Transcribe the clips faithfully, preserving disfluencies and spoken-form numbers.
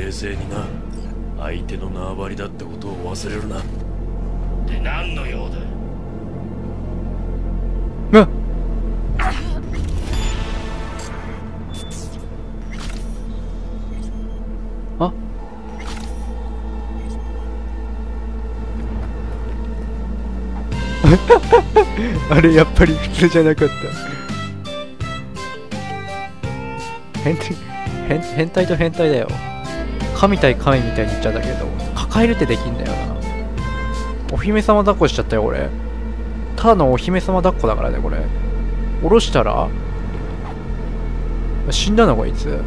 冷静にな。相手の縄張りだってことを忘れるな。 で何の用だ。 うっああれやっぱり普通じゃなかった。変態変変態と変態だよ。神対神みたいに言っちゃったけど、抱えるってできんだよな。お姫様抱っこしちゃったよ俺。ただのお姫様抱っこだからねこれ。下ろしたら死んだのこいつ。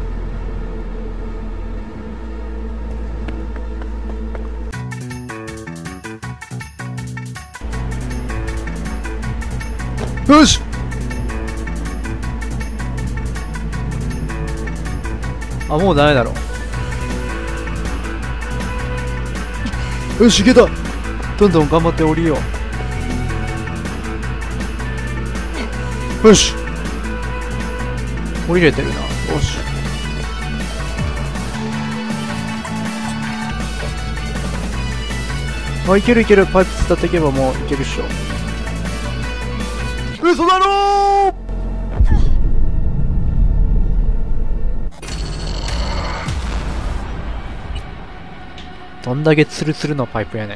よしあ、もうダメだろ。よし、いけた。どんどん頑張って降りよう。よし降りれてるな。よしあ、いけるいける。パイプ伝っていけばもういけるっしょ。嘘だろー。どんだけツルツルのパイプやねん。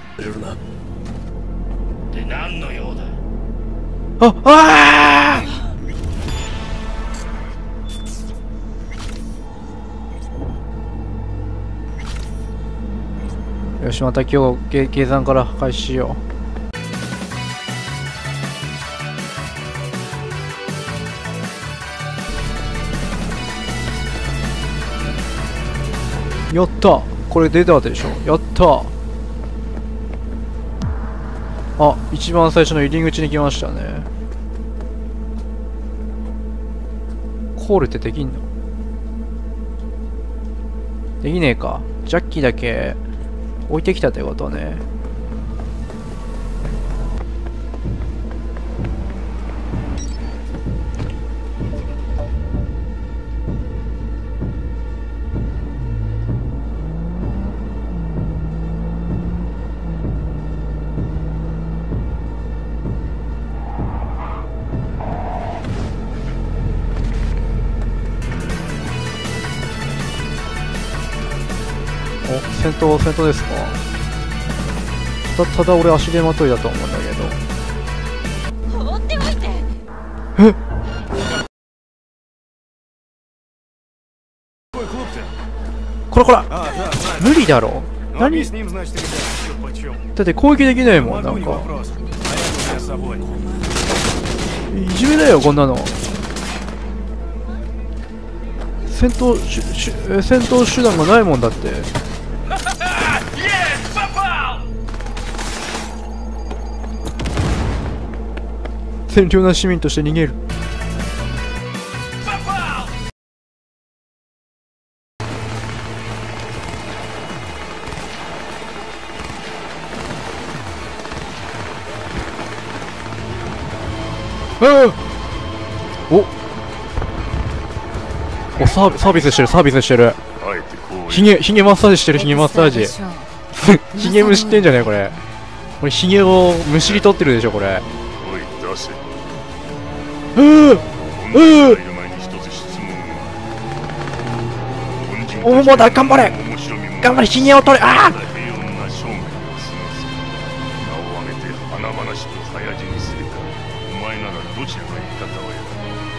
で何の用だ。 ああーよし、また今日計計算から開始しよう。やった、これ出たでしょ。やった。あ、一番最初の入り口に来ましたね。コールってできんの？できねえか。ジャッキーだけ置いてきたってことね。お、戦闘戦闘ですか。たただ俺足手まといだと思うんだけど。 放っておいて。 えこらこら無理だろ。何だって攻撃できないもん。なんかいじめだよこんなの。戦闘しし戦闘手段がないもんだって。善良な市民として逃げる。ああおおサー、サービスしてるサービスしてる。ひげひげマッサージしてる。ひげマッサージひげむしってんじゃねえこれ。これひげをむしり取ってるでしょこれ。うーうーおお、まだ頑張れ頑張れ。ひげを取れ。ああ華々しく早死にするか。お前ならどちらが味方を選ぶ。